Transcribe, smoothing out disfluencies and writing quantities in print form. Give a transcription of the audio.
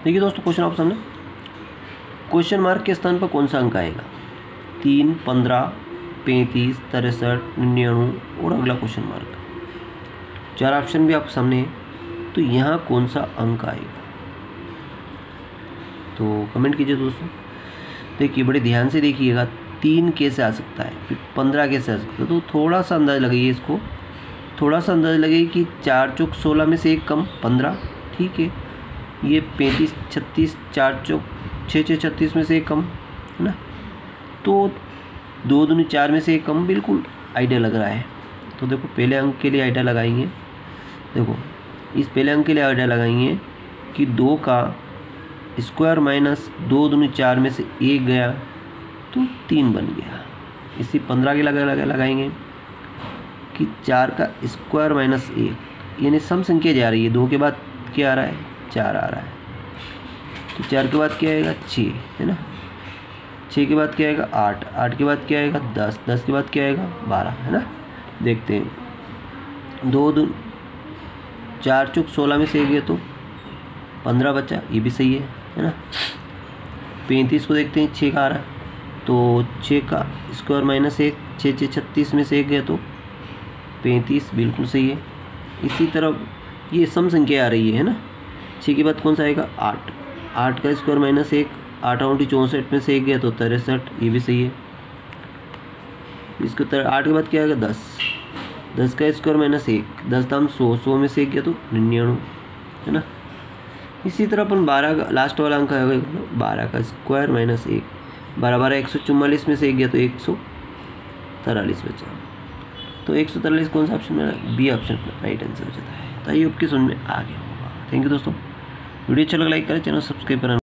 देखिए दोस्तों क्वेश्चन आपके सामने, क्वेश्चन मार्क के स्थान पर कौन सा अंक आएगा? 3, 15, 35, 63, 99 और अगला क्वेश्चन मार्क। 4 ऑप्शन भी आपके सामने है, तो यहाँ कौन सा अंक आएगा? तो कमेंट कीजिए दोस्तों। देखिए बड़े ध्यान से देखिएगा, 3 कैसे आ सकता है, फिर 15 कैसे आ सकता है, तो थोड़ा सा अंदाज़ लगाइए इसको, थोड़ा सा अंदाज़ लगाइए कि 4 चौक 16 में से 1 कम 15, ठीक है। ये 35, 36, 4 चौक 6 6 36 में से 1 कम, है ना। तो 2 दूनी 4 में से 1 कम, बिल्कुल आइडिया लग रहा है। तो देखो पहले अंक के लिए आइडिया लगाएंगे। देखो इस पहले अंक के लिए आइडिया लगाएंगे कि 2 का स्क्वायर माइनस 2 दूनी 4 में से 1 गया तो 3 बन गया। इसी 15 के लगाएंगे कि 4 का स्क्वायर माइनस 1, यानी सम संख्या जा रही है, 2 के बाद क्या आ रहा है? 4 आ रहा है। तो 4 के बाद क्या आएगा? 6, है ना। 6 के बाद क्या आएगा? 8, 8 के बाद क्या आएगा? 10, 10 के बाद क्या आएगा? 12, है ना। देखते हैं, 2 4 चौक 16 में से 1 गया तो 15 बचा, ये भी सही है ना। 35 को देखते हैं, 6 का आ रहा है, तो 6 का स्क्वायर माइनस 1, 6 6 36 में से 1 गया तो 35, बिल्कुल सही है। इसी तरह ये सम संख्या आ रही है ना। 6 के बाद कौन सा आएगा? 8, 8 का स्क्वायर माइनस 1, 8 8 64 में से 1 गया तो 63, ये भी सही है। इसको 8 के बाद क्या आएगा? 10, 10 का स्क्वायर माइनस 1, 10 दाम 100, 100 में से 1 गया तो 99, है ना। इसी तरह अपन 12 का लास्ट वाला अंक आएगा, 12 का स्क्वायर माइनस 1, 12 12 144 में से 1 गया तो 143 बचा। तो 143 कौन सा ऑप्शन में? बी ऑप्शन राइट आंसर हो जाता है। तो ये आपके समझ में आ गया होगा। थैंक यू दोस्तों, वीडियो अच्छा लगा लाइक करें, चैनल सब्सक्राइब करना।